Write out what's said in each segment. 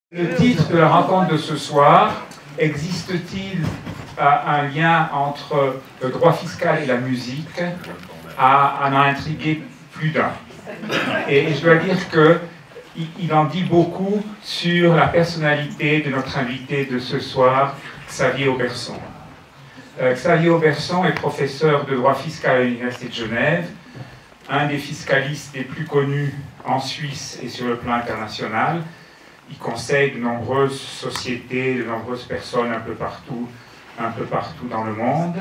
Le titre de la rencontre de ce soir, existe-t-il un lien entre le droit fiscal et la musique, en a intrigué plus d'un. Et je dois dire qu'il en dit beaucoup sur la personnalité de notre invité de ce soir, Xavier Auberson. Xavier Auberson est professeur de droit fiscal à l'Université de Genève, un des fiscalistes les plus connus en Suisse et sur le plan international. Il conseille de nombreuses sociétés, de nombreuses personnes un peu partout dans le monde.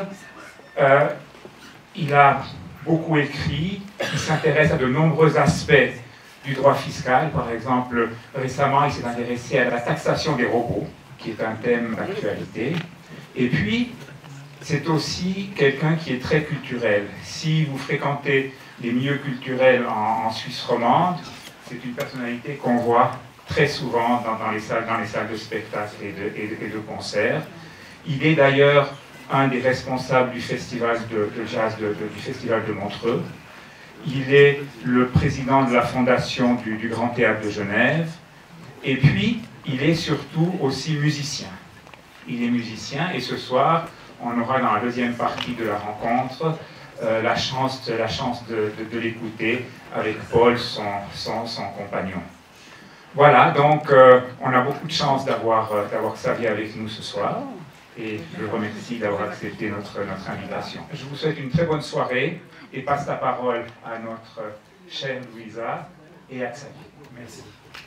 Il a beaucoup écrit, il s'intéresse à de nombreux aspects du droit fiscal. Par exemple, récemment, il s'est intéressé à la taxation des robots, qui est un thème d'actualité. Et puis, c'est aussi quelqu'un qui est très culturel. Si vous fréquentez les milieux culturels en Suisse romande, c'est une personnalité qu'on voit très souvent dans les salles de spectacle et de concert. Il est d'ailleurs un des responsables du festival de jazz du festival de Montreux. Il est le président de la fondation du Grand Théâtre de Genève. Et puis, il est surtout aussi musicien. Il est musicien et ce soir, on aura dans la deuxième partie de la rencontre la chance de l'écouter avec Paul, son compagnon. Voilà, donc on a beaucoup de chance d'avoir Xavier avec nous ce soir et je le remercie d'avoir accepté notre invitation. Je vous souhaite une très bonne soirée et passe la parole à notre chère Louisa et à Xavier. Merci.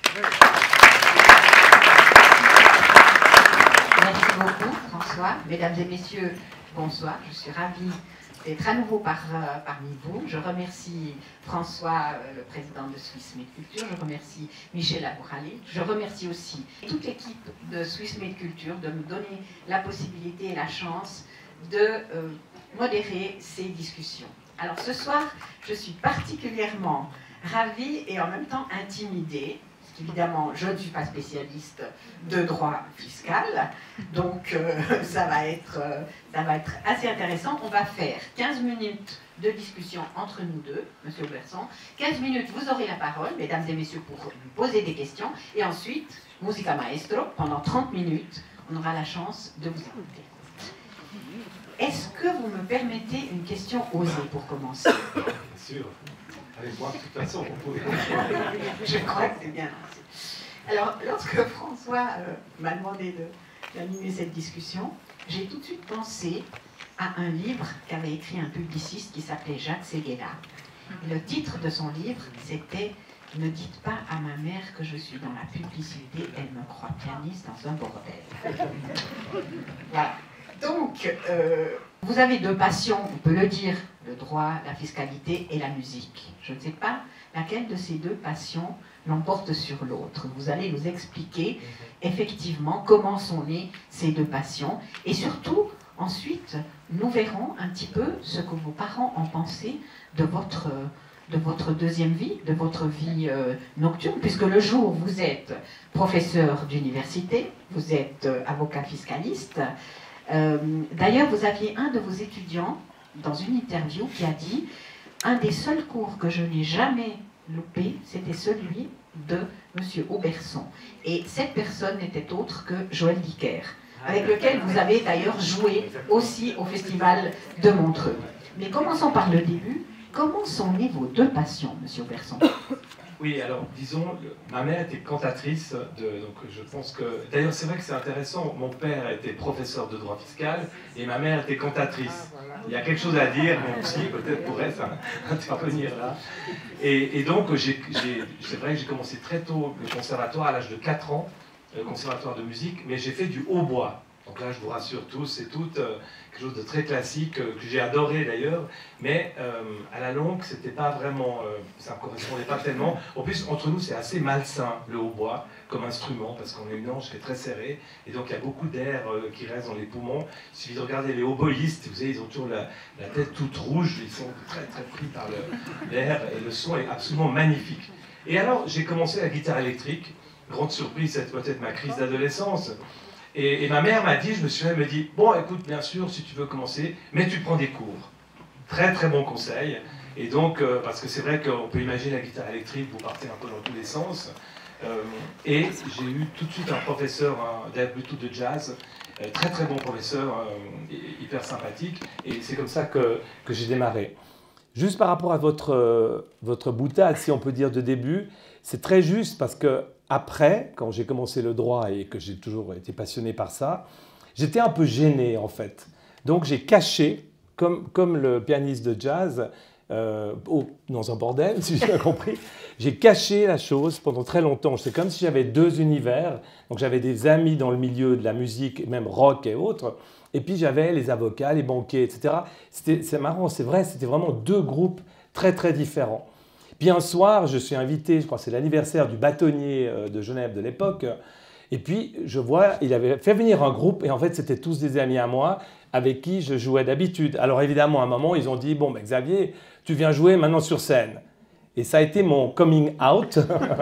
Merci beaucoup François. Mesdames et messieurs, bonsoir. Je suis ravie d'être à nouveau parmi vous. Je remercie François, le président de Swiss Med Culture. Je remercie Michel Abourali. Je remercie aussi toute l'équipe de Swiss Med Culture de me donner la possibilité et la chance de modérer ces discussions. Alors ce soir, je suis particulièrement ravie et en même temps intimidée. Évidemment, je ne suis pas spécialiste de droit fiscal, donc ça va être assez intéressant. On va faire 15 minutes de discussion entre nous deux, Monsieur Auberson. 15 minutes, vous aurez la parole, mesdames et messieurs, pour me poser des questions. Et ensuite, musica maestro, pendant 30 minutes, on aura la chance de vous écouter. Est-ce que vous me permettez une question osée pour commencer? Bien sûr. Allez voir, de toute façon, vous pouvez. Je crois que c'est bien lancé. Alors, lorsque François m'a demandé d'animer cette discussion, j'ai tout de suite pensé à un livre qu'avait écrit un publiciste qui s'appelait Jacques Séguéla. Le titre de son livre, c'était « Ne dites pas à ma mère que je suis dans la publicité, elle me croit pianiste dans un bordel. » Voilà. Donc, vous avez deux passions, on peut le dire, le droit, la fiscalité et la musique. Je ne sais pas laquelle de ces deux passions l'emporte sur l'autre. Vous allez nous expliquer effectivement comment sont nées ces deux passions. Et surtout, ensuite, nous verrons un petit peu ce que vos parents ont pensé de votre deuxième vie, de votre vie nocturne, puisque le jour où vous êtes professeur d'université, vous êtes avocat fiscaliste. D'ailleurs, vous aviez un de vos étudiants dans une interview qui a dit « Un des seuls cours que je n'ai jamais loupé, c'était celui de M. Auberson. » Et cette personne n'était autre que Joël Dicker, avec lequel vous avez d'ailleurs joué aussi au Festival de Montreux. Mais commençons par le début. Comment sont nées vos deux passions, M. Auberson? Oui, alors, disons, ma mère était cantatrice, donc je pense que... D'ailleurs, c'est vrai que c'est intéressant, mon père était professeur de droit fiscal, et ma mère était cantatrice. Il y a quelque chose à dire, mon psy, peut-être pourrait intervenir là. Et donc, c'est vrai que j'ai commencé très tôt le conservatoire, à l'âge de 4 ans, le conservatoire de musique, mais j'ai fait du hautbois. Donc là, je vous rassure tous, c'est tout quelque chose de très classique, que j'ai adoré d'ailleurs, mais à la longue, c'était pas vraiment, ça ne correspondait pas tellement. En plus, entre nous, c'est assez malsain, le hautbois, comme instrument, parce qu'on a une hanche qui est très serrée, et donc il y a beaucoup d'air qui reste dans les poumons. Il suffit de regarder les hautboïstes, vous savez, ils ont toujours la tête toute rouge, ils sont très très pris par l'air, et le son est absolument magnifique. Et alors, j'ai commencé la guitare électrique, grande surprise, c'est peut-être ma crise d'adolescence. Et ma mère m'a dit, je me souviens, elle me dit, bon écoute, bien sûr, si tu veux commencer, mais tu prends des cours. Très très bon conseil. Et donc, parce que c'est vrai qu'on peut imaginer la guitare électrique, vous partez un peu dans tous les sens. Et j'ai eu tout de suite un professeur plutôt de jazz, très très bon professeur, hyper sympathique, et c'est comme ça que j'ai démarré. Juste par rapport à votre boutade, si on peut dire, de début, c'est très juste parce que après, quand j'ai commencé le droit et que j'ai toujours été passionné par ça, j'étais un peu gêné en fait. Donc j'ai caché, comme le pianiste de jazz, dans un bordel, si j'ai bien compris, j'ai caché la chose pendant très longtemps. C'est comme si j'avais deux univers. Donc j'avais des amis dans le milieu de la musique, même rock et autres. Et puis j'avais les avocats, les banquiers, etc. C'est marrant, c'est vrai, c'était vraiment deux groupes très très différents. Puis un soir, je suis invité, je crois que c'est l'anniversaire du bâtonnier de Genève de l'époque, et puis je vois, il avait fait venir un groupe, et en fait c'était tous des amis à moi, avec qui je jouais d'habitude. Alors évidemment, à un moment, ils ont dit « Bon, ben, Xavier, tu viens jouer maintenant sur scène ». Et ça a été mon coming out.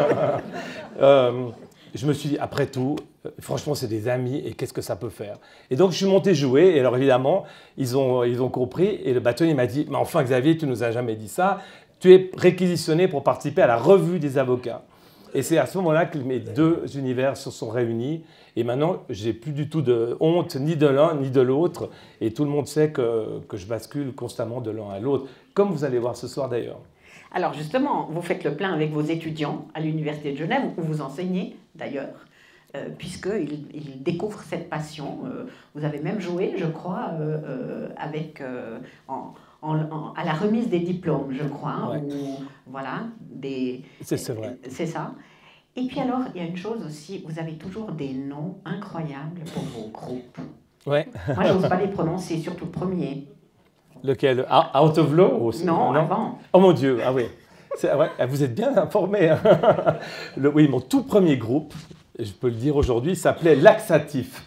Je me suis dit, après tout, franchement, c'est des amis et qu'est-ce que ça peut faire? Et donc, je suis monté jouer. Et alors, évidemment, ils ont compris. Et le bâtonnier m'a dit, mais enfin, Xavier, tu ne nous as jamais dit ça. Tu es réquisitionné pour participer à la revue des avocats. Et c'est à ce moment-là que mes deux univers se sont réunis. Et maintenant, je n'ai plus du tout de honte, ni de l'un, ni de l'autre. Et tout le monde sait que je bascule constamment de l'un à l'autre, comme vous allez voir ce soir d'ailleurs. Alors justement, vous faites le plein avec vos étudiants à l'Université de Genève, où vous enseignez d'ailleurs, puisqu'ils découvrent cette passion. Vous avez même joué, je crois, à la remise des diplômes, je crois. Ouais. Voilà, c'est vrai. C'est ça. Et puis alors, il y a une chose aussi, vous avez toujours des noms incroyables pour vos groupes. Ouais. Moi, je n'ose pas les prononcer, surtout le premier. Lequel? Out of Law aussi? Non, avant. Oh mon Dieu, ah oui. Ouais, vous êtes bien informé. Hein. Oui, mon tout premier groupe, je peux le dire aujourd'hui, s'appelait Laxatif.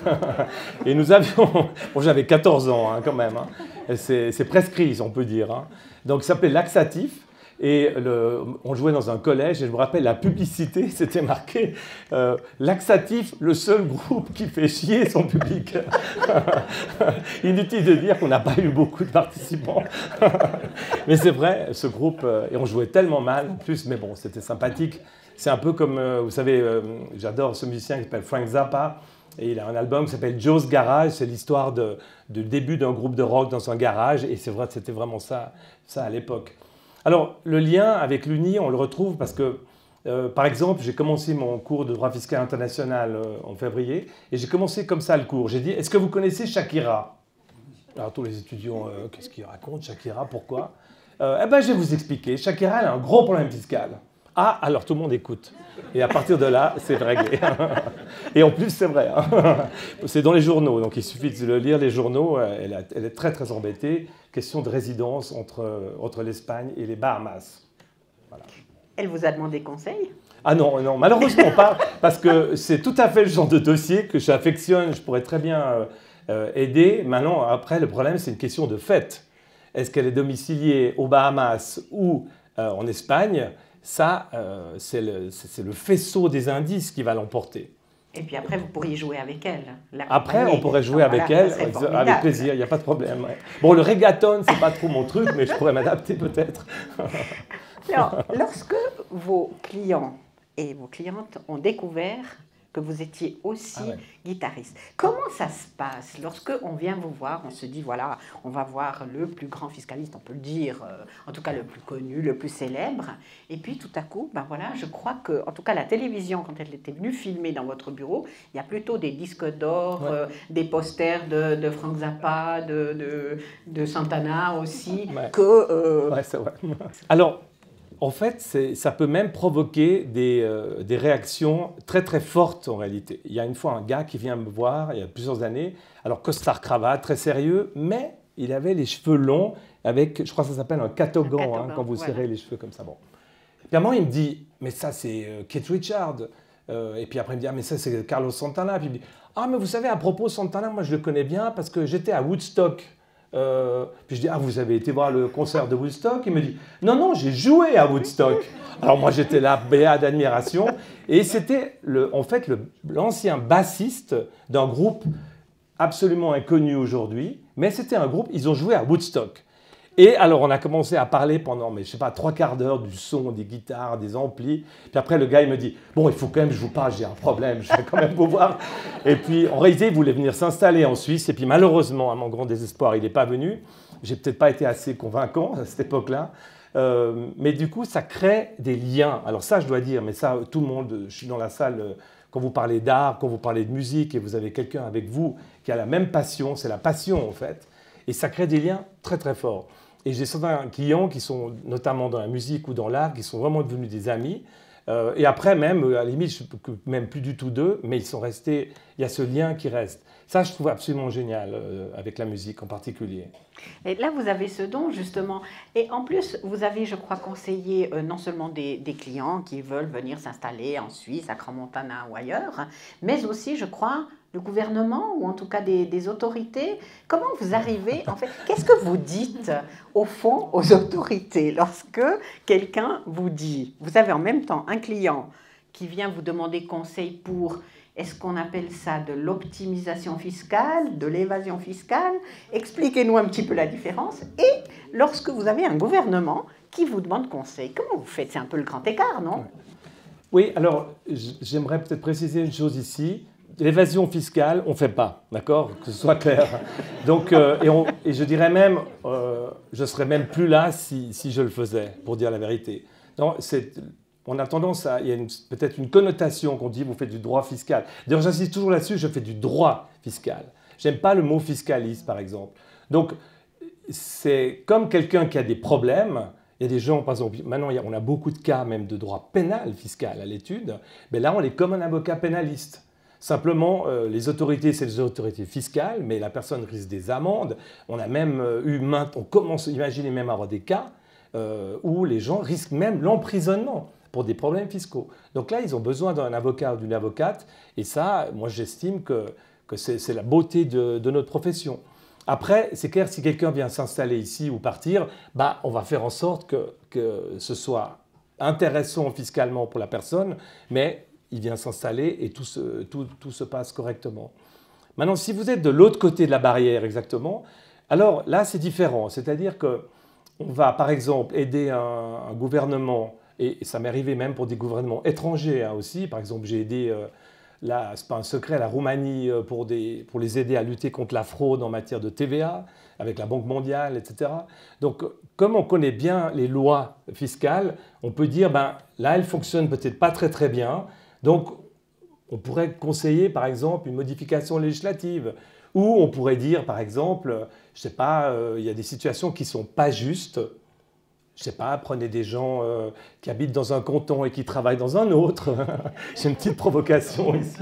Et nous avions... Bon, j'avais 14 ans hein, quand même. Hein. C'est prescrit, on peut dire. Hein. Donc, ça s'appelait Laxatif. Et on jouait dans un collège, et je me rappelle, la publicité, c'était marqué Laxatif, le seul groupe qui fait chier son public. Inutile de dire qu'on n'a pas eu beaucoup de participants. Mais c'est vrai, ce groupe, et on jouait tellement mal en plus, mais bon, c'était sympathique. C'est un peu comme, vous savez, j'adore ce musicien qui s'appelle Frank Zappa, et il a un album qui s'appelle Joe's Garage, c'est l'histoire du début d'un groupe de rock dans un garage, et c'est vrai, c'était vraiment ça à l'époque. Alors, le lien avec l'UNI, on le retrouve parce que, par exemple, j'ai commencé mon cours de droit fiscal international en février, et j'ai commencé comme ça le cours. J'ai dit, est-ce que vous connaissez Shakira? Alors, tous les étudiants, qu'est-ce qu'ils racontent, Shakira, pourquoi? Eh bien, je vais vous expliquer. Shakira, elle a un gros problème fiscal. Ah, alors tout le monde écoute. Et à partir de là, c'est réglé. Et en plus, c'est vrai. Hein. C'est dans les journaux, donc il suffit de lire les journaux. Elle est très, très embêtée. Question de résidence entre l'Espagne et les Bahamas. Voilà. Elle vous a demandé conseil? Ah non, non, malheureusement pas, parce que c'est tout à fait le genre de dossier que j'affectionne, je pourrais très bien aider. Maintenant, après, le problème, c'est une question de fait. Est-ce qu'elle est domiciliée aux Bahamas ou en Espagne? Ça, c'est le faisceau des indices qui va l'emporter. Et puis après, vous pourriez jouer avec elle. Après, on pourrait jouer avec elle, avec plaisir, il n'y a pas de problème. Ouais. Bon, le reggaeton, c'est pas trop mon truc, mais je pourrais m'adapter peut-être. Alors, lorsque vos clients et vos clientes ont découvert que vous étiez aussi guitariste, comment ça se passe lorsque on vient vous voir, on se dit, voilà, on va voir le plus grand fiscaliste, on peut le dire, en tout cas le plus connu, le plus célèbre, et puis tout à coup, ben voilà, je crois que, en tout cas la télévision, quand elle était venue filmer dans votre bureau, il y a plutôt des disques d'or, des posters de Frank Zappa, de Santana aussi, que... Ouais, c'est vrai. Alors, en fait, ça peut même provoquer des réactions très très fortes en réalité. Il y a une fois un gars qui vient me voir, il y a plusieurs années, alors costard cravate, très sérieux, mais il avait les cheveux longs avec, je crois que ça s'appelle un catogan, hein, quand vous serrez les cheveux comme ça. Bon. Puis à un moment, il me dit, mais ça c'est Keith Richards. Et puis après, il me dit, ah mais ça c'est Carlos Santana. Puis il me dit, ah mais vous savez, à propos Santana, moi je le connais bien parce que j'étais à Woodstock. Puis je dis, ah, vous avez été voir le concert de Woodstock? Il me dit, non, non, j'ai joué à Woodstock. Alors moi, j'étais là, béat d'admiration. Et c'était, en fait, l'ancien bassiste d'un groupe absolument inconnu aujourd'hui. Mais c'était un groupe, ils ont joué à Woodstock. Et alors, on a commencé à parler pendant, mais je sais pas, 3/4 d'heure du son, des guitares, des amplis. Puis après, le gars, il me dit, bon, il faut quand même que je vous parle, j'ai un problème, je vais quand même vous voir. Et puis, en réalité, il voulait venir s'installer en Suisse. Et puis, malheureusement, à mon grand désespoir, il n'est pas venu. J'ai peut-être pas été assez convaincant à cette époque-là. Mais du coup, ça crée des liens. Alors ça, je dois dire, mais ça, tout le monde, je suis dans la salle, quand vous parlez d'art, quand vous parlez de musique, et vous avez quelqu'un avec vous qui a la même passion, c'est la passion en fait, et ça crée des liens très très forts. Et j'ai certains clients qui sont notamment dans la musique ou dans l'art, qui sont vraiment devenus des amis, et après même, à la limite, je ne même plus du tout d'eux, mais ils sont restés, il y a ce lien qui reste. Ça, je trouve absolument génial avec la musique en particulier. Et là, vous avez ce don, justement. Et en plus, vous avez, je crois, conseillé non seulement des clients qui veulent venir s'installer en Suisse, à Crans-Montana ou ailleurs, mais aussi, je crois, le gouvernement ou en tout cas des autorités. Comment vous arrivez, en fait, qu'est-ce que vous dites, au fond, aux autorités lorsque quelqu'un vous dit, vous avez en même temps un client qui vient vous demander conseil pour... Est-ce qu'on appelle ça de l'optimisation fiscale, de l'évasion fiscale? Expliquez-nous un petit peu la différence. Et lorsque vous avez un gouvernement qui vous demande conseil, comment vous faites? C'est un peu le grand écart, non? Oui, alors j'aimerais peut-être préciser une chose ici. L'évasion fiscale, on ne fait pas, d'accord? Que ce soit clair. Donc, et je dirais même, je ne serais même plus là si je le faisais, pour dire la vérité. Non, on a tendance à... Il y a peut-être une connotation qu'on dit, vous faites du droit fiscal. D'ailleurs, j'insiste toujours là-dessus, je fais du droit fiscal. J'aime pas le mot fiscaliste, par exemple. Donc, c'est comme quelqu'un qui a des problèmes. Il y a des gens, par exemple, maintenant, on a beaucoup de cas même de droit pénal fiscal à l'étude. Mais là, on est comme un avocat pénaliste. Simplement, les autorités, c'est les autorités fiscales, mais la personne risque des amendes. On a même on commence, imaginez même avoir des cas où les gens risquent même l'emprisonnement pour des problèmes fiscaux. Donc là, ils ont besoin d'un avocat ou d'une avocate, et ça, moi, j'estime que c'est la beauté de notre profession. Après, c'est clair, si quelqu'un vient s'installer ici ou partir, bah, on va faire en sorte que ce soit intéressant fiscalement pour la personne, mais il vient s'installer et tout se passe correctement. Maintenant, si vous êtes de l'autre côté de la barrière exactement, alors là, c'est différent. C'est-à-dire qu'on va, par exemple, aider un gouvernement, et ça m'est arrivé même pour des gouvernements étrangers aussi. Par exemple, j'ai aidé, là, c'est pas un secret, la Roumanie pour les aider à lutter contre la fraude en matière de TVA, avec la Banque mondiale, etc. Donc, comme on connaît bien les lois fiscales, on peut dire, ben, là, elles fonctionnent peut-être pas très très bien. Donc, on pourrait conseiller, par exemple, une modification législative. Ou on pourrait dire, par exemple, je ne sais pas, il y a des situations qui ne sont pas justes. Je ne sais pas, prenez des gens qui habitent dans un canton et qui travaillent dans un autre. J'ai une petite provocation ici.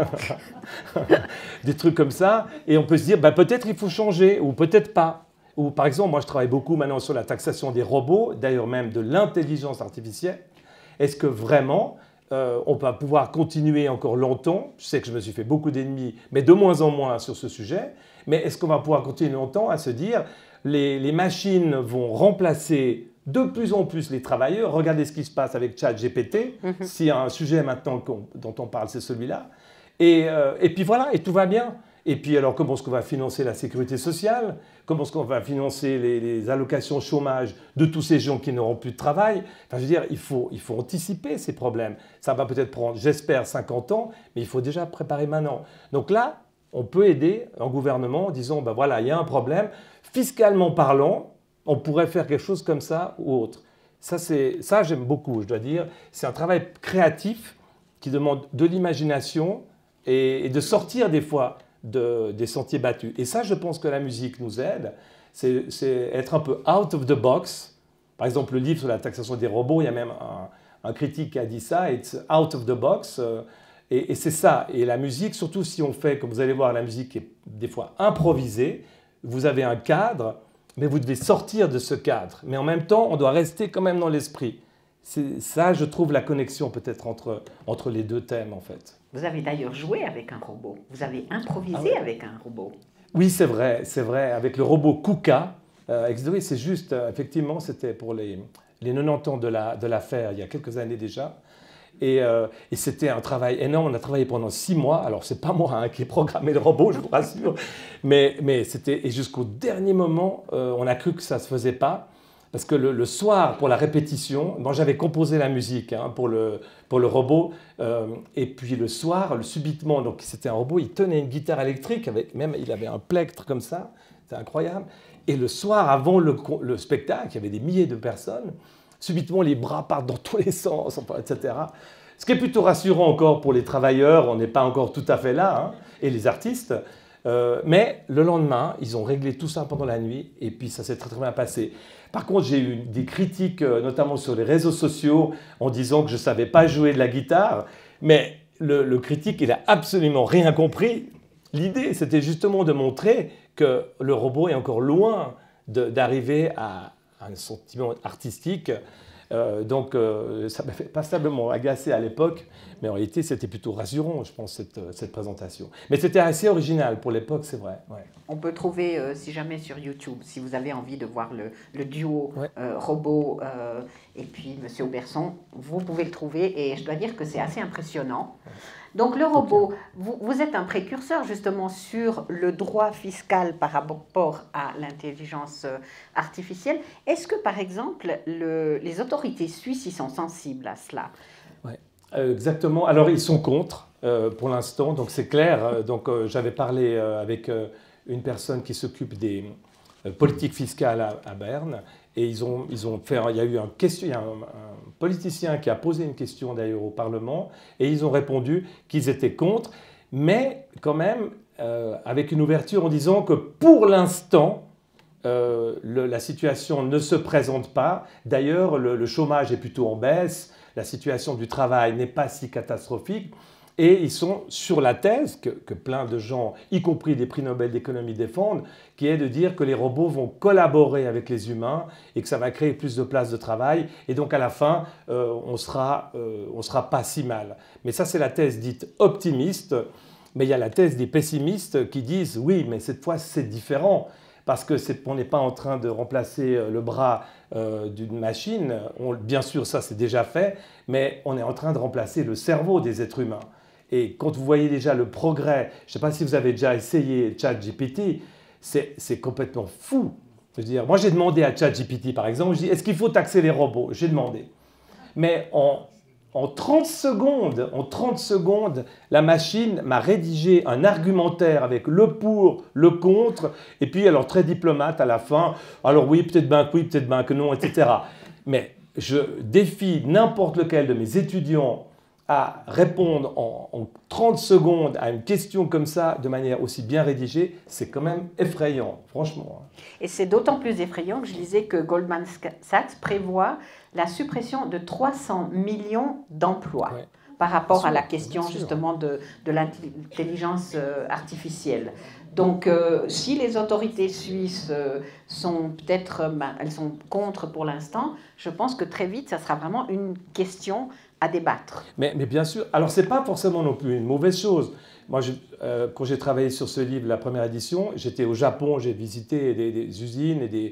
Des trucs comme ça. Et on peut se dire, bah, peut-être il faut changer, ou peut-être pas. Ou par exemple, moi je travaille beaucoup maintenant sur la taxation des robots, d'ailleurs même de l'intelligence artificielle. Est-ce que vraiment on va pouvoir continuer encore longtemps? Je sais que je me suis fait beaucoup d'ennemis, mais de moins en moins sur ce sujet. Mais est-ce qu'on va pouvoir continuer longtemps à se dire, les machines vont remplacer de plus en plus les travailleurs? Regardez ce qui se passe avec ChatGPT. S'il y a un sujet maintenant dont on parle, c'est celui-là. Et puis voilà, et tout va bien. Et puis alors, comment est-ce qu'on va financer la sécurité sociale? Comment est-ce qu'on va financer les allocations chômage de tous ces gens qui n'auront plus de travail? Enfin, je veux dire, il faut anticiper ces problèmes. Ça va peut-être prendre, j'espère, 50 ans, mais il faut déjà préparer maintenant. Donc là, on peut aider un gouvernement en disant, ben voilà, il y a un problème. Fiscalement parlant, on pourrait faire quelque chose comme ça ou autre. Ça, j'aime beaucoup, je dois dire. C'est un travail créatif qui demande de l'imagination et de sortir des fois des sentiers battus. Et ça, je pense que la musique nous aide. C'est être un peu out of the box. Par exemple, le livre sur la taxation des robots, il y a même un critique qui a dit ça, it's out of the box. Et c'est ça. Et la musique, surtout si on fait, comme vous allez voir, la musique est des fois improvisée, vous avez un cadre, mais vous devez sortir de ce cadre. Mais en même temps, on doit rester quand même dans l'esprit. C'est ça, je trouve, la connexion peut-être entre les deux thèmes, en fait. Vous avez d'ailleurs joué avec un robot. Vous avez improvisé avec un robot. Oui, c'est vrai, avec le robot Kuka. Oui, c'est juste, effectivement, c'était pour les 90 ans de l'affaire, il y a quelques années déjà. Et c'était un travail énorme. On a travaillé pendant 6 mois. Alors, ce n'est pas moi qui ai programmé le robot, je vous rassure. Mais c'était... Et jusqu'au dernier moment, on a cru que ça ne se faisait pas. Parce que le soir, pour la répétition, moi j'avais composé la musique pour le robot. Et puis le soir, subitement, donc c'était un robot, il tenait une guitare électrique, il avait un plectre comme ça. C'était incroyable. Et le soir, avant le spectacle, il y avait des milliers de personnes. Subitement, les bras partent dans tous les sens, etc. Ce qui est plutôt rassurant encore pour les travailleurs, on n'est pas encore tout à fait là, et les artistes. Mais le lendemain, ils ont réglé tout ça pendant la nuit, et puis ça s'est très très bien passé. Par contre, j'ai eu des critiques, notamment sur les réseaux sociaux, en disant que je ne savais pas jouer de la guitare, mais le critique, il n'a absolument rien compris. L'idée, c'était justement de montrer que le robot est encore loin d'arriver à un sentiment artistique. Donc, ça m'a fait passablement agacer à l'époque, mais en réalité, c'était plutôt rassurant, je pense, cette présentation. Mais c'était assez original pour l'époque, c'est vrai. Ouais. On peut trouver, si jamais sur YouTube, si vous avez envie de voir le duo robot et puis Monsieur Auberson, vous pouvez le trouver et je dois dire que c'est assez impressionnant. Donc le robot, vous êtes un précurseur justement sur le droit fiscal par rapport à l'intelligence artificielle. Est-ce que par exemple les autorités suisses y sont sensibles à cela? Oui, exactement. Alors ils sont contre pour l'instant, donc c'est clair. Donc j'avais parlé avec une personne qui s'occupe des politiques fiscales à Berne. Et il y a eu un politicien qui a posé une question d'ailleurs au Parlement et ils ont répondu qu'ils étaient contre, mais quand même avec une ouverture en disant que pour l'instant, la situation ne se présente pas. D'ailleurs, le chômage est plutôt en baisse, la situation du travail n'est pas si catastrophique. Et ils sont sur la thèse que plein de gens, y compris des prix Nobel d'économie, défendent, qui est de dire que les robots vont collaborer avec les humains et que ça va créer plus de places de travail. Et donc à la fin, on sera pas si mal. Mais ça, c'est la thèse dite optimiste. Mais il y a la thèse des pessimistes qui disent « oui, mais cette fois, c'est différent ». Parce qu'on n'est pas en train de remplacer le bras d'une machine. Bien sûr, ça, c'est déjà fait. Mais on est en train de remplacer le cerveau des êtres humains. Et quand vous voyez déjà le progrès, je ne sais pas si vous avez déjà essayé ChatGPT, c'est complètement fou. Je veux dire, moi, j'ai demandé à ChatGPT, par exemple, je dis, est-ce qu'il faut taxer les robots? J'ai demandé. Mais en 30 secondes, la machine m'a rédigé un argumentaire avec le pour, le contre, et puis alors très diplomate à la fin, alors oui, peut-être bien que oui, peut-être bien que non, etc. Mais je défie n'importe lequel de mes étudiants à répondre en 30 secondes à une question comme ça, de manière aussi bien rédigée, c'est quand même effrayant, franchement. Et c'est d'autant plus effrayant que je lisais que Goldman Sachs prévoit la suppression de 300 millions d'emplois par rapport à la question justement de l'intelligence artificielle. Donc, si les autorités suisses sont peut-être, elles sont contre pour l'instant, je pense que très vite, ça sera vraiment une question à débattre. Mais bien sûr, alors ce n'est pas forcément non plus une mauvaise chose. Moi, quand j'ai travaillé sur ce livre, la première édition, j'étais au Japon, j'ai visité des usines et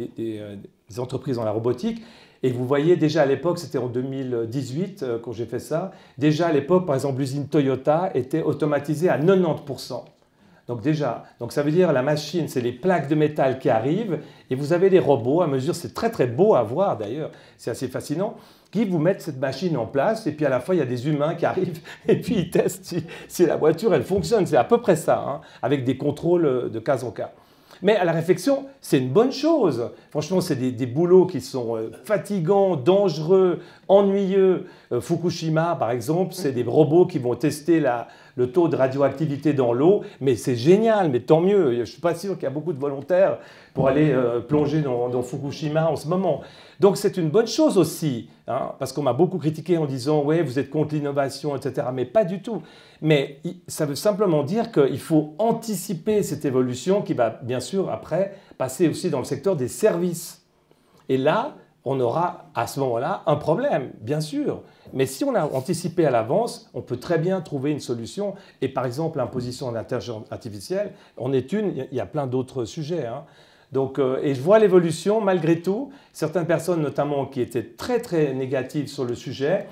des entreprises dans la robotique. Et vous voyez, déjà à l'époque, c'était en 2018 quand j'ai fait ça, déjà à l'époque, par exemple, l'usine Toyota était automatisée à 90%. Donc déjà, ça veut dire la machine, c'est les plaques de métal qui arrivent et vous avez des robots à mesure, c'est très très beau à voir d'ailleurs, c'est assez fascinant, qui vous mettent cette machine en place et puis à la fois il y a des humains qui arrivent et puis ils testent si la voiture elle fonctionne, c'est à peu près ça, avec des contrôles de cas en cas. Mais à la réflexion, c'est une bonne chose. Franchement, c'est des boulots qui sont fatigants, dangereux, ennuyeux. Fukushima, par exemple, c'est des robots qui vont tester le taux de radioactivité dans l'eau. Mais c'est génial, mais tant mieux. Je ne suis pas sûr qu'il y a beaucoup de volontaires pour aller plonger dans Fukushima en ce moment. Donc c'est une bonne chose aussi, parce qu'on m'a beaucoup critiqué en disant « ouais, vous êtes contre l'innovation, etc. » Mais pas du tout. Mais ça veut simplement dire qu'il faut anticiper cette évolution qui va bien sûr après passer aussi dans le secteur des services. Et là, on aura à ce moment-là un problème, bien sûr. Mais si on a anticipé à l'avance, on peut très bien trouver une solution. Et par exemple, l'imposition d'intelligence artificielle en est une, il y a plein d'autres sujets. Donc, et je vois l'évolution malgré tout. Certaines personnes notamment qui étaient très très négatives sur le sujet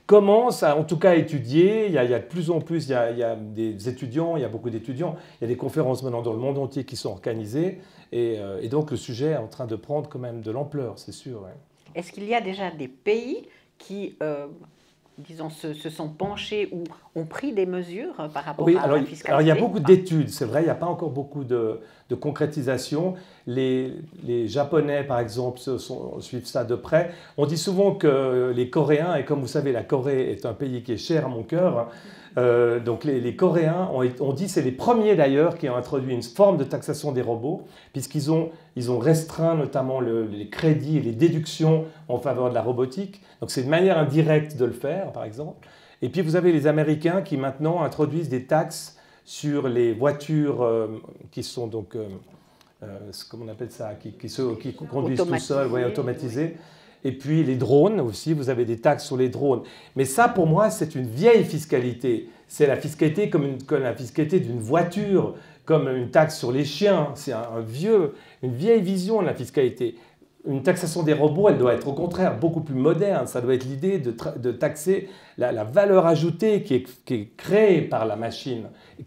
commence à, en tout cas, étudier. Il y a de plus en plus, il y a des étudiants, il y a beaucoup d'étudiants. Il y a des conférences maintenant dans le monde entier qui sont organisées. Et donc, le sujet est en train de prendre quand même de l'ampleur, c'est sûr. Ouais. Est-ce qu'il y a déjà des pays qui, disons, se sont penchés ou ont pris des mesures par rapport à la fiscalité? Alors, il y a beaucoup d'études, c'est vrai, il n'y a pas encore beaucoup de concrétisation. Les Japonais, par exemple, suivent ça de près. On dit souvent que les Coréens, et comme vous savez, la Corée est un pays qui est cher à mon cœur, donc les Coréens ont dit, c'est les premiers d'ailleurs qui ont introduit une forme de taxation des robots, puisqu'ils ont restreint notamment les crédits et les déductions en faveur de la robotique. Donc c'est une manière indirecte de le faire, par exemple. Et puis vous avez les Américains qui maintenant introduisent des taxes sur les voitures qui sont donc, comment on appelle ça, qui conduisent tout seuls, ouais, automatisées. Et puis les drones aussi, vous avez des taxes sur les drones. Mais ça, pour moi, c'est une vieille fiscalité. C'est la fiscalité comme la fiscalité d'une voiture, comme une taxe sur les chiens. C'est une vieille vision de la fiscalité. Une taxation des robots, elle doit être au contraire beaucoup plus moderne. Ça doit être l'idée de taxer la valeur ajoutée qui est créée par la machine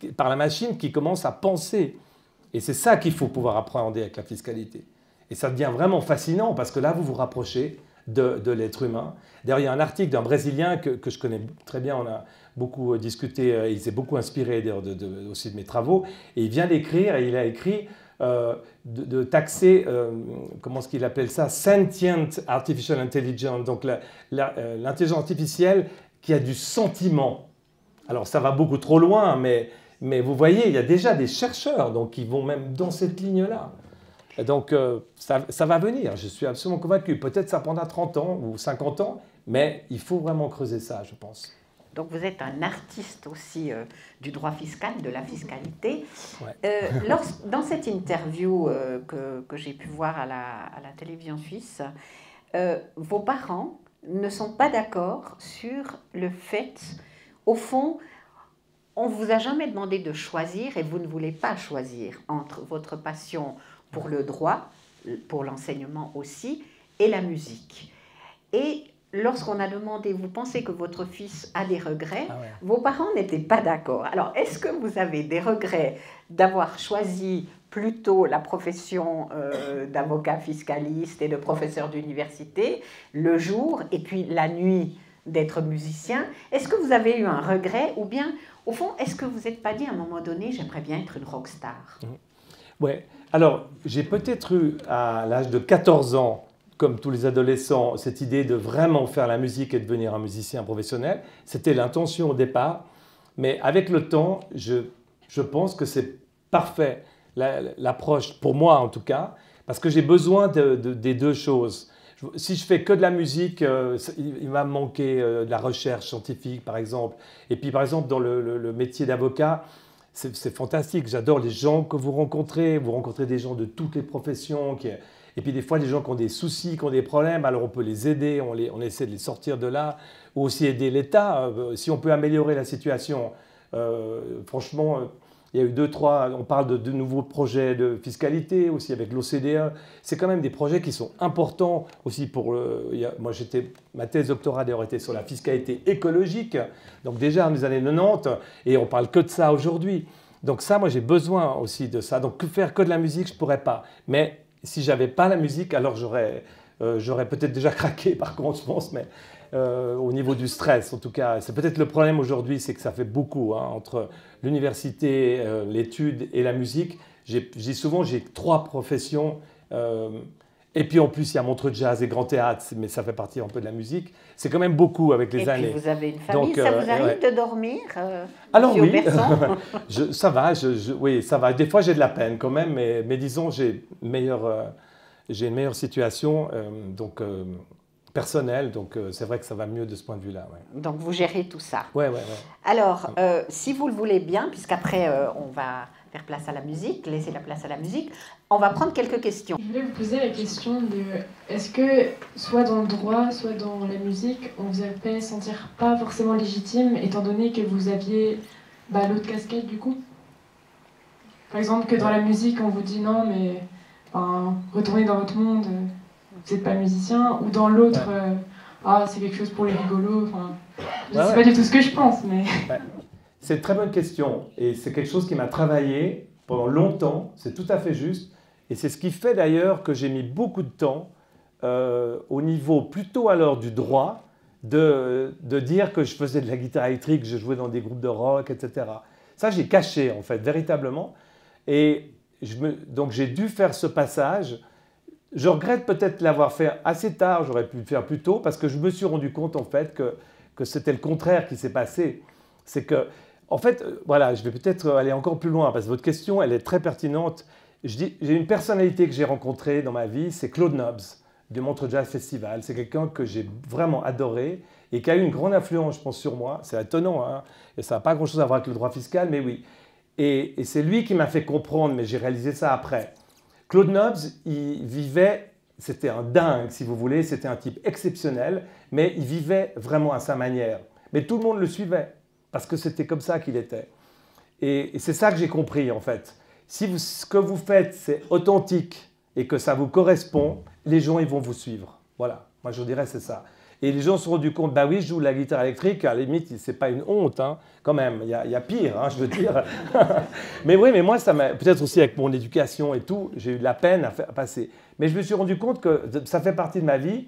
qui commence à penser. Et c'est ça qu'il faut pouvoir appréhender avec la fiscalité. Et ça devient vraiment fascinant parce que là, vous vous rapprochez de l'être humain. D'ailleurs, il y a un article d'un Brésilien que je connais très bien, on a beaucoup discuté, il s'est beaucoup inspiré aussi de mes travaux, et il vient d'écrire, et il a écrit de taxer, comment est-ce qu'il appelle ça, Sentient Artificial Intelligence, donc l'intelligence artificielle qui a du sentiment. Alors ça va beaucoup trop loin, mais vous voyez, il y a déjà des chercheurs donc, qui vont même dans cette ligne-là. Donc ça va venir, je suis absolument convaincu. Peut-être ça prendra 30 ans ou 50 ans, mais il faut vraiment creuser ça, je pense. Donc vous êtes un artiste aussi du droit fiscal, de la fiscalité. Ouais. Dans cette interview que j'ai pu voir à la télévision suisse, vos parents ne sont pas d'accord sur le fait, au fond, on ne vous a jamais demandé de choisir et vous ne voulez pas choisir entre votre passion pour le droit, pour l'enseignement aussi, et la musique. Et lorsqu'on a demandé, vous pensez que votre fils a des regrets, vos parents n'étaient pas d'accord. Alors, est-ce que vous avez des regrets d'avoir choisi plutôt la profession d'avocat fiscaliste et de professeur d'université le jour, et puis la nuit d'être musicien? Est-ce que vous avez eu un regret, ou bien, au fond, est-ce que vous n'êtes pas dit à un moment donné, j'aimerais bien être une rockstar? Oui. Alors, j'ai peut-être eu, à l'âge de 14 ans, comme tous les adolescents, cette idée de vraiment faire la musique et devenir un musicien professionnel. C'était l'intention au départ. Mais avec le temps, je pense que c'est parfait, l'approche, pour moi en tout cas, parce que j'ai besoin des deux choses. Si je fais que de la musique, il va me manquer de la recherche scientifique, par exemple. Et puis, par exemple, dans le métier d'avocat, c'est fantastique. J'adore les gens que vous rencontrez. Vous rencontrez des gens de toutes les professions. Et puis des fois, des gens qui ont des soucis, qui ont des problèmes, alors on peut les aider, on essaie de les sortir de là. Ou aussi aider l'État. Si on peut améliorer la situation, franchement, il y a eu 2-3, on parle de nouveaux projets de fiscalité aussi avec l'OCDE. C'est quand même des projets qui sont importants aussi pour... moi, ma thèse doctorale d'ailleurs était sur la fiscalité écologique, donc déjà dans les années 90, et on parle que de ça aujourd'hui. Donc ça, moi, j'ai besoin aussi de ça. Donc faire que de la musique, je ne pourrais pas. Mais si je n'avais pas la musique, alors j'aurais peut-être déjà craqué, par contre, je pense, mais au niveau du stress, en tout cas. C'est peut-être le problème aujourd'hui, c'est que ça fait beaucoup, hein, entre l'université, l'étude et la musique. Souvent, j'ai 3 professions. Et puis en plus, il y a Montreux Jazz et Grand Théâtre, mais ça fait partie un peu de la musique. C'est quand même beaucoup avec les années. Et puis vous avez une famille, donc, ça vous arrive de dormir alors oui, ça va, oui, ça va. Des fois, j'ai de la peine quand même, mais disons, j'ai une meilleure situation personnelle, donc c'est vrai que ça va mieux de ce point de vue-là. Ouais. Donc vous gérez tout ça. Oui. Alors, si vous le voulez bien, puisqu'après on va faire place à la musique, laisser la place à la musique, on va prendre quelques questions. Je voulais vous poser la question de, est-ce que, soit dans le droit, soit dans la musique, on vous a fait sentir pas forcément légitime, étant donné que vous aviez l'autre casquette du coup? Par exemple, que dans la musique, on vous dit non, mais retournez dans votre monde, vous n'êtes pas musicien, ou dans l'autre, ah, c'est quelque chose pour les rigolos. Enfin, je Ouais, sais ouais. pas du tout ce que je pense, mais. Ouais. C'est une très bonne question et c'est quelque chose qui m'a travaillé pendant longtemps, c'est tout à fait juste. Et c'est ce qui fait d'ailleurs que j'ai mis beaucoup de temps au niveau plutôt alors du droit de dire que je faisais de la guitare électrique, que je jouais dans des groupes de rock, etc. Ça, j'ai caché en fait, véritablement. Et donc j'ai dû faire ce passage. Je regrette peut-être l'avoir fait assez tard, j'aurais pu le faire plus tôt, parce que je me suis rendu compte en fait que c'était le contraire qui s'est passé. C'est que, en fait, voilà, je vais peut-être aller encore plus loin, parce que votre question, elle est très pertinente. J'ai une personnalité que j'ai rencontrée dans ma vie, c'est Claude Nobs, du Montreux Jazz Festival. C'est quelqu'un que j'ai vraiment adoré et qui a eu une grande influence, je pense, sur moi. C'est étonnant, hein, et ça n'a pas grand-chose à voir avec le droit fiscal, mais oui. Et c'est lui qui m'a fait comprendre, mais j'ai réalisé ça après. Claude Nobs, il vivait, c'était un dingue, si vous voulez, c'était un type exceptionnel, mais il vivait vraiment à sa manière. Mais tout le monde le suivait, parce que c'était comme ça qu'il était. Et c'est ça que j'ai compris, en fait. Si ce que vous faites, c'est authentique et que ça vous correspond, les gens, ils vont vous suivre. Voilà, moi je dirais c'est ça. Et les gens se sont rendus compte, bah oui, je joue de la guitare électrique, à la limite, c'est pas une honte, hein, quand même, il y a pire, hein, je veux dire. Mais oui, mais moi, ça m'a, peut-être aussi avec mon éducation et tout, j'ai eu de la peine à passer. Mais je me suis rendu compte que ça fait partie de ma vie.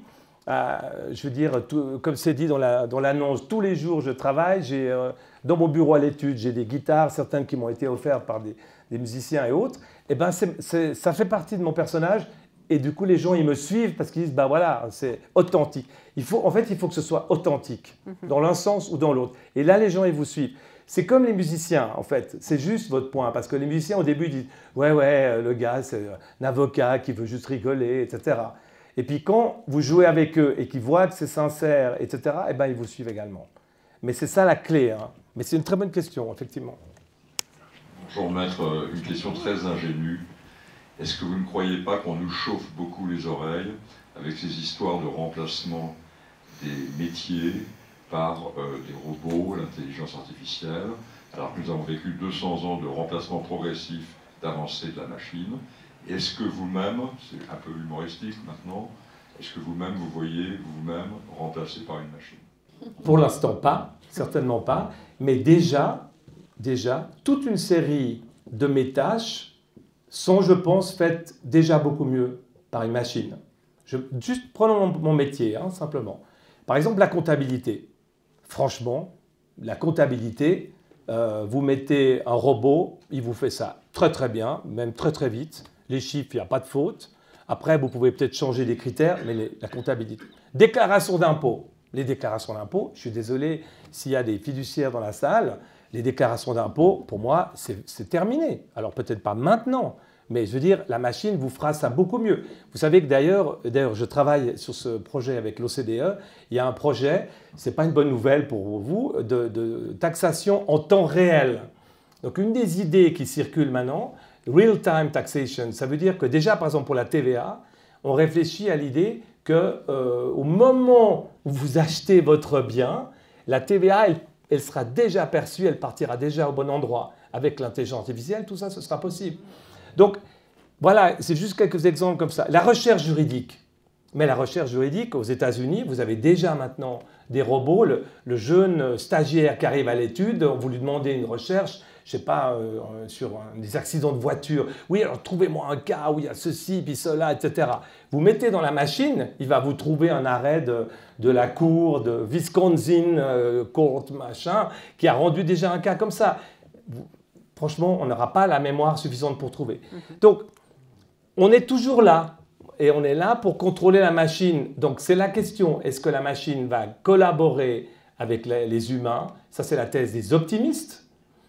Je veux dire, comme c'est dit dans l'annonce, tous les jours je travaille, dans mon bureau à l'étude, j'ai des guitares, certaines qui m'ont été offertes par des musiciens et autres. Et ben, ça fait partie de mon personnage. Et du coup, les gens, ils me suivent parce qu'ils disent, ben voilà, c'est authentique. En fait, il faut que ce soit authentique, dans l'un sens ou dans l'autre. Et là, les gens, ils vous suivent. C'est comme les musiciens, en fait. C'est juste votre point. Parce que les musiciens, au début, ils disent, ouais, le gars, c'est un avocat qui veut juste rigoler, etc. Et puis, quand vous jouez avec eux et qu'ils voient que c'est sincère, etc., eh ben, ils vous suivent également. Mais c'est ça la clé. Hein. Mais c'est une très bonne question, effectivement. Bonjour, maître. Une question très ingénue. Est-ce que vous ne croyez pas qu'on nous chauffe beaucoup les oreilles avec ces histoires de remplacement des métiers par des robots, l'intelligence artificielle, alors que nous avons vécu 200 ans de remplacement progressif d'avancée de la machine? Est-ce que vous-même, c'est un peu humoristique maintenant, est-ce que vous-même vous voyez vous-même remplacé par une machine? Pour l'instant pas, certainement pas, mais déjà, toute une série de mes tâches sont, je pense, faites déjà beaucoup mieux par une machine. Juste prenons mon métier, hein, simplement. Par exemple, la comptabilité. Franchement, la comptabilité, vous mettez un robot, il vous fait ça très très bien, même très très vite. Les chiffres, il n'y a pas de faute. Après, vous pouvez peut-être changer les critères, mais la comptabilité. Déclaration d'impôt. Les déclarations d'impôt, je suis désolé s'il y a des fiduciaires dans la salle, les déclarations d'impôt, pour moi, c'est terminé. Alors peut-être pas maintenant, mais je veux dire, la machine vous fera ça beaucoup mieux. Vous savez que d'ailleurs, je travaille sur ce projet avec l'OCDE. Il y a un projet, ce n'est pas une bonne nouvelle pour vous, de taxation en temps réel. Donc une des idées qui circulent maintenant, real-time taxation, ça veut dire que déjà, par exemple, pour la TVA, on réfléchit à l'idée qu'au moment où vous achetez votre bien, la TVA, elle sera déjà perçue, elle partira déjà au bon endroit. Avec l'intelligence artificielle, tout ça, ce sera possible. Donc, voilà, c'est juste quelques exemples comme ça. La recherche juridique. Mais la recherche juridique, aux États-Unis, vous avez déjà maintenant des robots. Le jeune stagiaire qui arrive à l'étude, vous lui demandez une recherche, je ne sais pas, sur des accidents de voiture. Oui, alors trouvez-moi un cas où il y a ceci, puis cela, etc. Vous mettez dans la machine, il va vous trouver un arrêt de la cour de Wisconsin Court, machin, qui a rendu déjà un cas comme ça. Franchement, on n'aura pas la mémoire suffisante pour trouver. Donc, on est toujours là. Et on est là pour contrôler la machine. Donc, c'est la question. Est-ce que la machine va collaborer avec les humains? Ça, c'est la thèse des optimistes.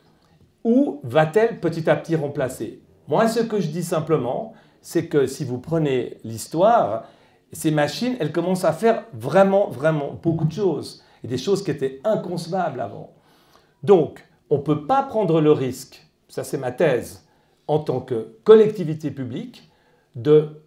Ou va-t-elle petit à petit remplacer? Moi, ce que je dis simplement, c'est que si vous prenez l'histoire, ces machines, elles commencent à faire vraiment, vraiment beaucoup de choses. Et des choses qui étaient inconcevables avant. Donc, on ne peut pas prendre le risque, ça c'est ma thèse, en tant que collectivité publique, de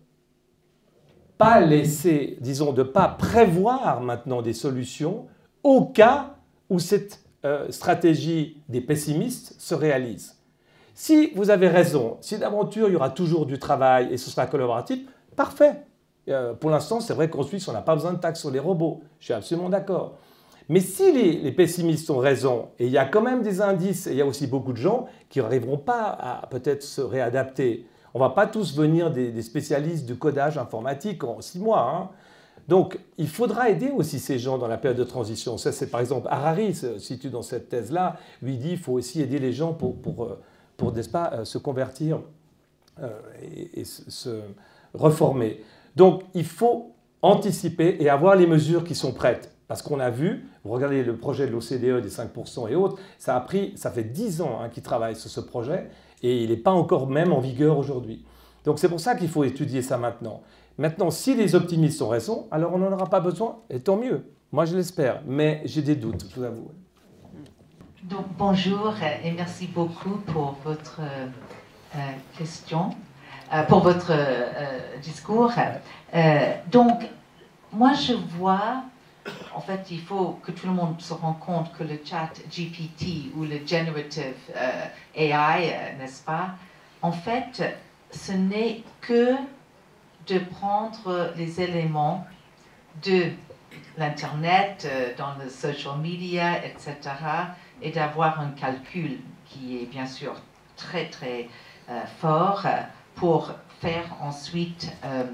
pas laisser, disons, de pas prévoir maintenant des solutions au cas où cette stratégie des pessimistes se réalise. Si vous avez raison, si d'aventure il y aura toujours du travail et ce sera collaboratif, parfait. Pour l'instant, c'est vrai qu'en Suisse, on n'a pas besoin de taxes sur les robots. Je suis absolument d'accord. Mais si les pessimistes ont raison, et il y a quand même des indices, et il y a aussi beaucoup de gens qui n'arriveront pas à peut-être se réadapter. On ne va pas tous venir des spécialistes du codage informatique en 6 mois. Hein. Donc, il faudra aider aussi ces gens dans la période de transition. Ça, c'est par exemple, Harari se situe dans cette thèse-là. Lui dit qu'il faut aussi aider les gens pour n'est-ce pas, se convertir et se reformer. Donc, il faut anticiper et avoir les mesures qui sont prêtes. Parce qu'on a vu, vous regardez le projet de l'OCDE des 5% et autres, ça fait 10 ans qu'ils travaillent sur ce projet et il n'est pas encore même en vigueur aujourd'hui. Donc c'est pour ça qu'il faut étudier ça maintenant. Maintenant, si les optimistes ont raison, alors on n'en aura pas besoin, et tant mieux. Moi, je l'espère, mais j'ai des doutes, je vous avoue. Donc bonjour et merci beaucoup pour votre question, pour votre discours. Donc, moi je vois... En fait, il faut que tout le monde se rende compte que le chat GPT ou le generative AI, n'est-ce pas, en fait, ce n'est que de prendre les éléments de l'Internet, dans le social media, etc., et d'avoir un calcul qui est bien sûr très, très fort pour faire ensuite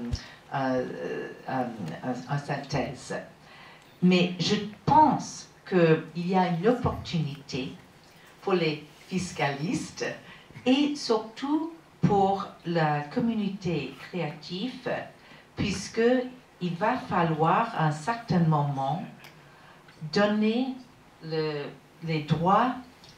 une synthèse. Mais je pense qu'il y a une opportunité pour les fiscalistes et surtout pour la communauté créative, puisqu'il va falloir à un certain moment donner les droits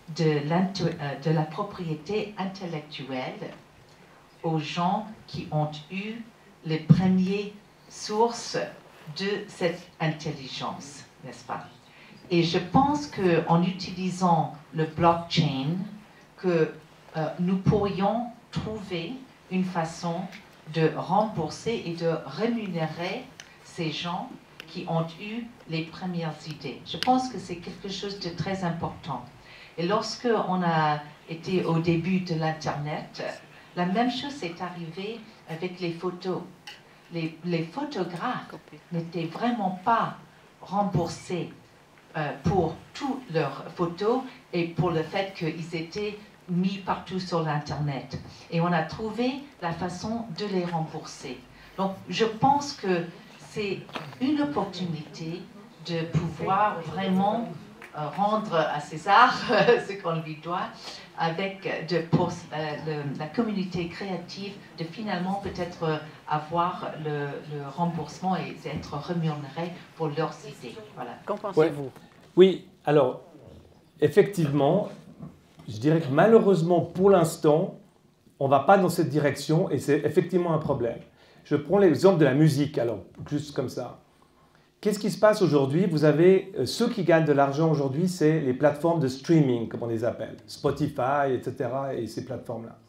de la propriété intellectuelle aux gens qui ont eu les premières sources de cette intelligence, n'est-ce pas? Et je pense qu'en utilisant le blockchain, que nous pourrions trouver une façon de rembourser et de rémunérer ces gens qui ont eu les premières idées. Je pense que c'est quelque chose de très important. Et lorsque on a été au début de l'Internet, la même chose est arrivée avec les photos. Les photographes n'étaient vraiment pas remboursés pour toutes leurs photos et pour le fait qu'ils étaient mis partout sur l'Internet. Et on a trouvé la façon de les rembourser. Donc, je pense que c'est une opportunité de pouvoir vraiment rendre à César ce qu'on lui doit, avec pour la communauté créative de finalement peut-être avoir le remboursement et être rémunéré pour leurs idées. Voilà. Qu'en pensez-vous? Oui, alors, effectivement, je dirais que malheureusement, pour l'instant, on ne va pas dans cette direction et c'est effectivement un problème. Je prends l'exemple de la musique, alors, juste comme ça. Qu'est-ce qui se passe aujourd'hui? Vous avez ceux qui gagnent de l'argent aujourd'hui, c'est les plateformes de streaming, comme on les appelle, Spotify, etc., et ces plateformes-là.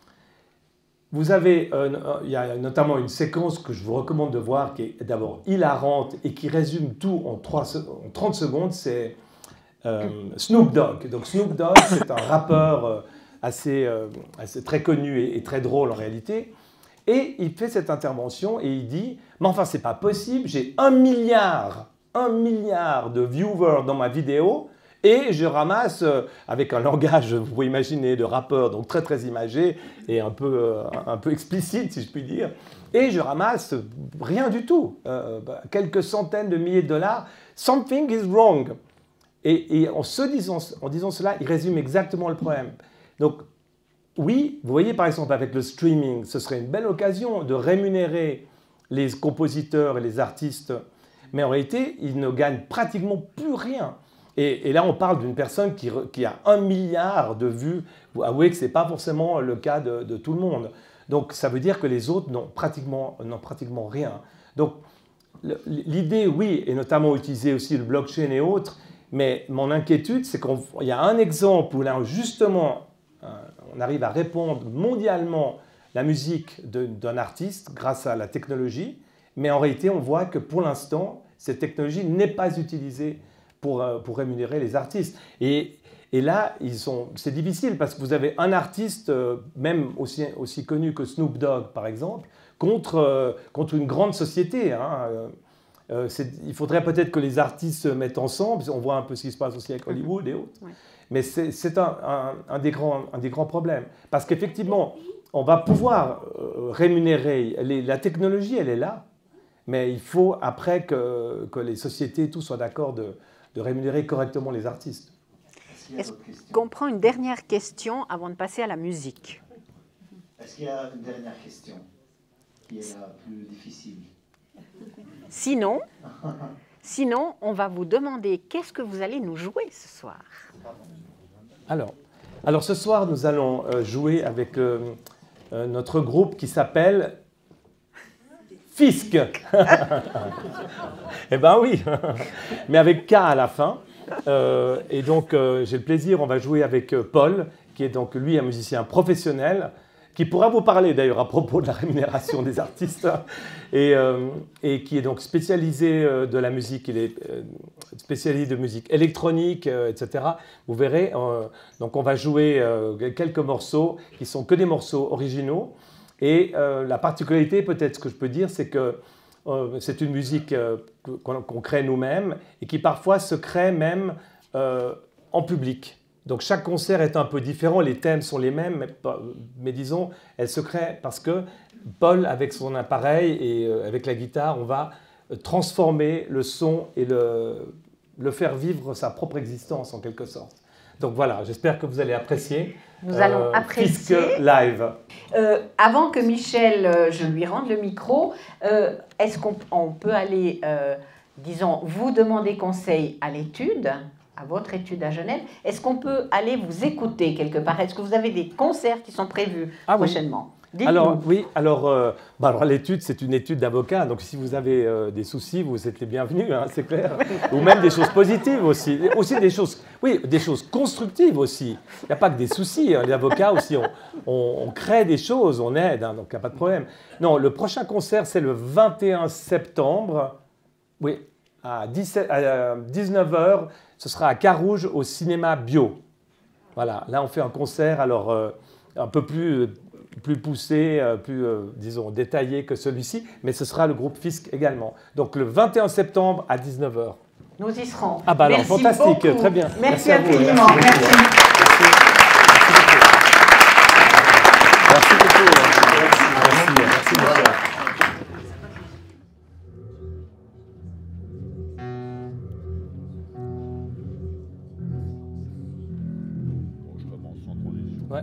Vous avez, il y a notamment une séquence que je vous recommande de voir, qui est d'abord hilarante et qui résume tout en 30 secondes, c'est Snoop Dogg. Donc Snoop Dogg, c'est un rappeur assez très connu et très drôle en réalité. Et il fait cette intervention et il dit « Mais enfin, c'est pas possible, j'ai 1 milliard de viewers dans ma vidéo et je ramasse, avec un langage, vous pouvez imaginer, de rappeur, donc très très imagé et un peu explicite, si je puis dire, et je ramasse rien du tout, quelques centaines de milliers de dollars. Something is wrong. » Et en disant cela, il résume exactement le problème. Donc, oui, vous voyez par exemple avec le streaming, ce serait une belle occasion de rémunérer les compositeurs et les artistes, mais en réalité, ils ne gagnent pratiquement plus rien. Et là, on parle d'une personne qui a 1 milliard de vues. Vous avouez que ce n'est pas forcément le cas de tout le monde. Donc, ça veut dire que les autres n'ont pratiquement rien. Donc, l'idée, oui, et notamment utiliser aussi le blockchain et autres, mais mon inquiétude, c'est qu'il y a un exemple où là, justement, on arrive à répondre mondialement la musique d'un artiste grâce à la technologie, mais en réalité, on voit que pour l'instant, cette technologie n'est pas utilisée pour rémunérer les artistes. Et là, c'est difficile parce que vous avez un artiste, même aussi connu que Snoop Dogg, par exemple, contre une grande société. Hein. Il faudrait peut-être que les artistes se mettent ensemble. On voit un peu ce qui se passe aussi avec Hollywood et autres. Ouais. Mais c'est un des grands problèmes. Parce qu'effectivement, on va pouvoir rémunérer. La technologie, elle est là. Mais il faut après que les sociétés tous soient d'accord de rémunérer correctement les artistes. Est-ce qu'on prend une dernière question avant de passer à la musique? Est-ce qu'il y a une dernière question qui est la plus difficile? Sinon, on va vous demander qu'est-ce que vous allez nous jouer ce soir. Alors ce soir, nous allons jouer avec notre groupe qui s'appelle Fisc. Eh bien oui, mais avec K à la fin. Et donc, j'ai le plaisir, on va jouer avec Paul, qui est donc, lui, un musicien professionnel, qui pourra vous parler d'ailleurs à propos de la rémunération des artistes, et qui est donc spécialisé de la musique, il est spécialiste de musique électronique, etc. Vous verrez, donc on va jouer quelques morceaux qui sont que des morceaux originaux, et la particularité, peut-être ce que je peux dire, c'est que c'est une musique qu'on crée nous-mêmes et qui parfois se crée même en public. Donc chaque concert est un peu différent, les thèmes sont les mêmes, mais disons, elle se crée parce que Paul, avec son appareil et avec la guitare, on va transformer le son et le faire vivre sa propre existence en quelque sorte. Donc voilà, j'espère que vous allez apprécier. Nous allons apprécier. Fisc live. Avant que Michel, je lui rende le micro, est-ce qu'on peut aller, disons, vous demander conseil à l'étude, à votre étude à Genève? Est-ce qu'on peut aller vous écouter quelque part? Est-ce que vous avez des concerts qui sont prévus prochainement? Alors, oui, alors l'étude, c'est une étude d'avocat, donc si vous avez des soucis, vous êtes les bienvenus, hein, c'est clair. Ou même des choses positives aussi des choses, oui, des choses constructives aussi. Il n'y a pas que des soucis, hein. Les avocats aussi, on crée des choses, on aide, hein, donc il n'y a pas de problème. Non, le prochain concert, c'est le 21 septembre, oui, à 19h, ce sera à Carouge, au cinéma Bio. Voilà, là on fait un concert, alors un peu plus poussé, plus, disons, détaillé que celui-ci, mais ce sera le groupe Fisc également. Donc le 21 septembre à 19h. Nous y serons. Ah bah alors, fantastique, beaucoup. Très bien. Merci infiniment. Merci. Merci beaucoup. Merci beaucoup. Ouais.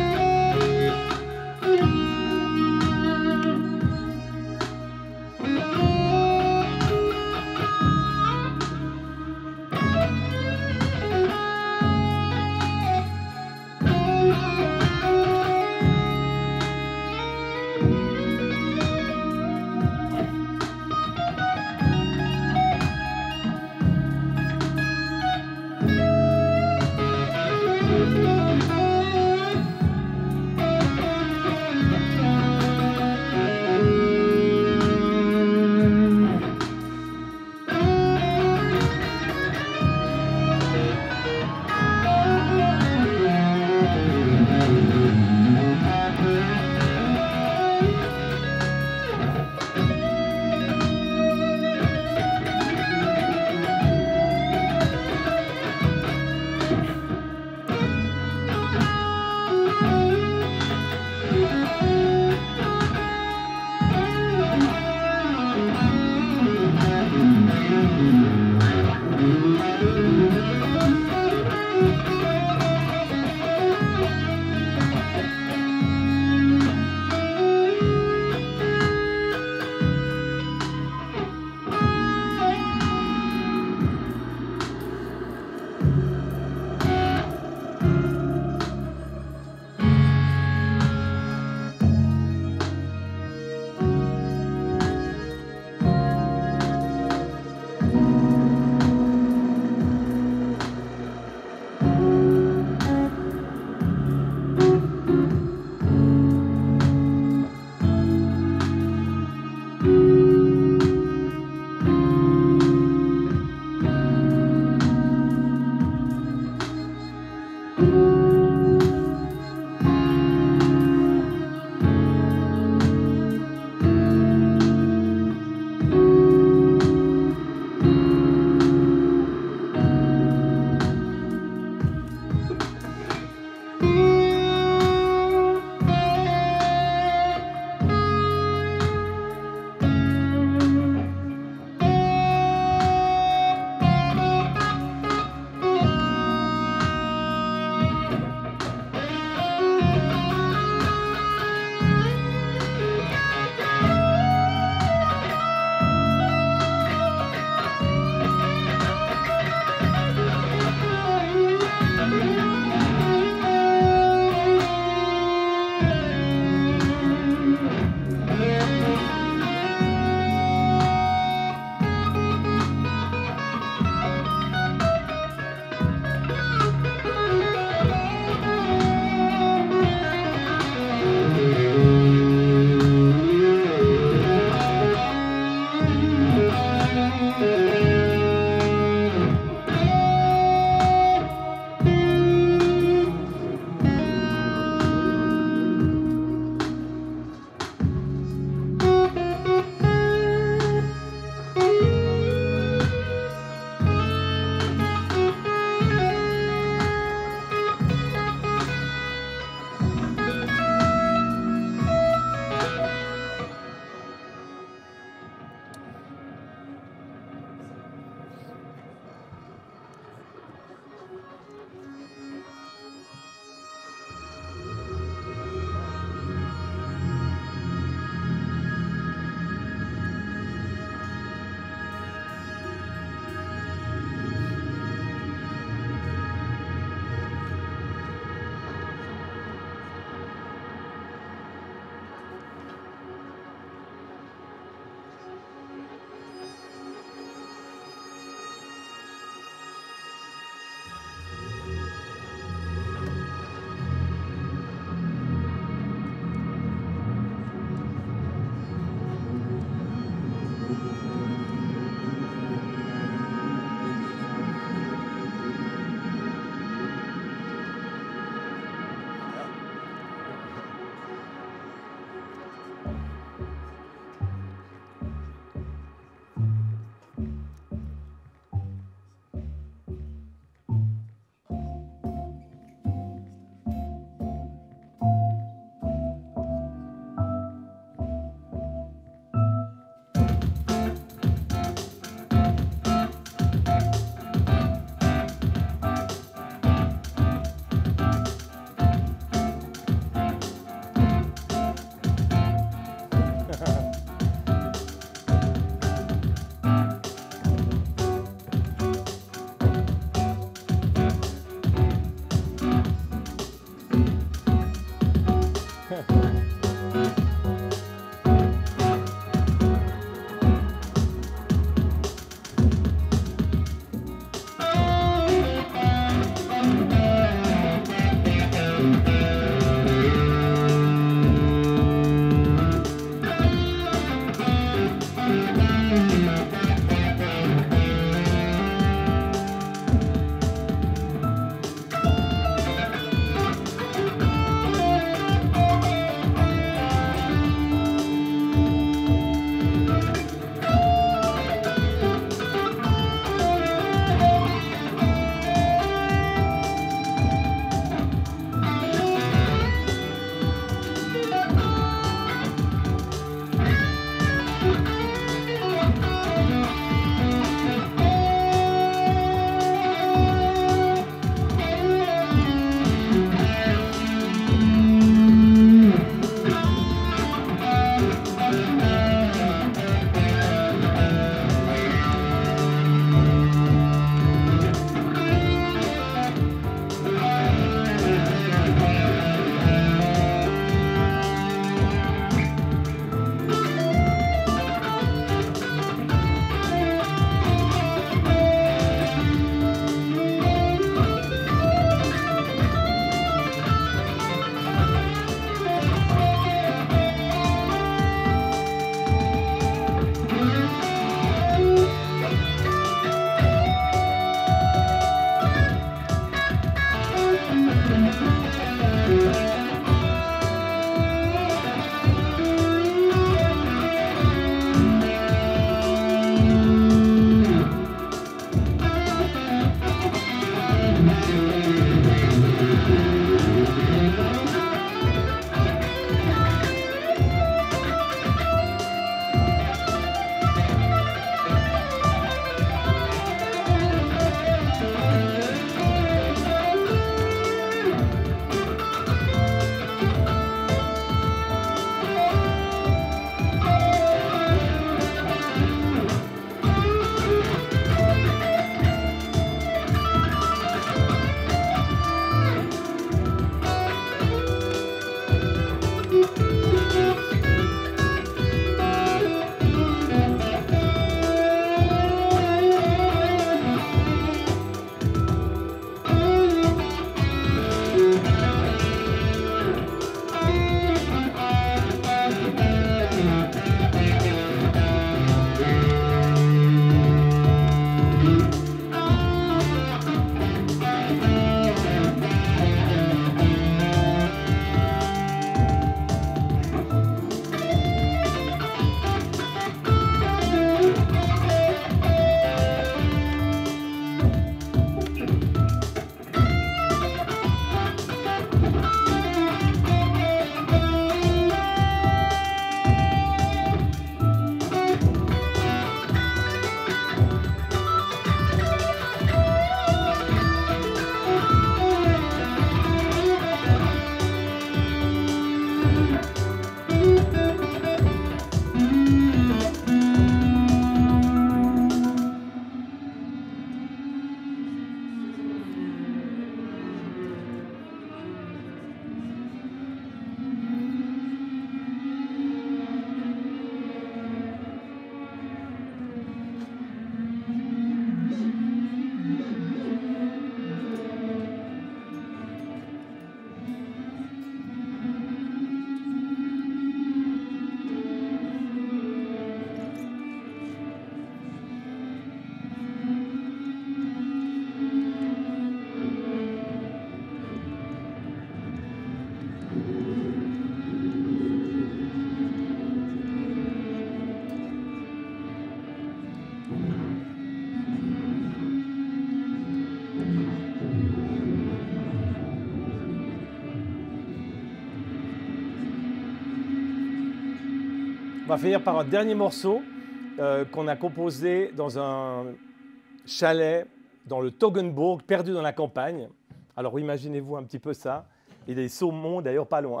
On va finir par un dernier morceau qu'on a composé dans un chalet dans le Toggenburg, perdu dans la campagne. Alors imaginez-vous un petit peu ça. Et des saumons d'ailleurs pas loin.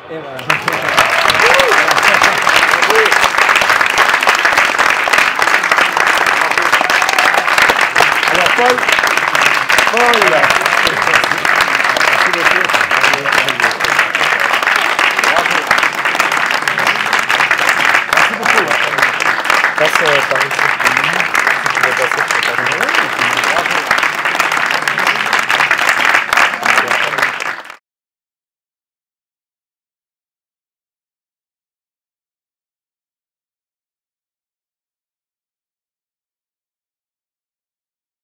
Et voilà. Alors Paul,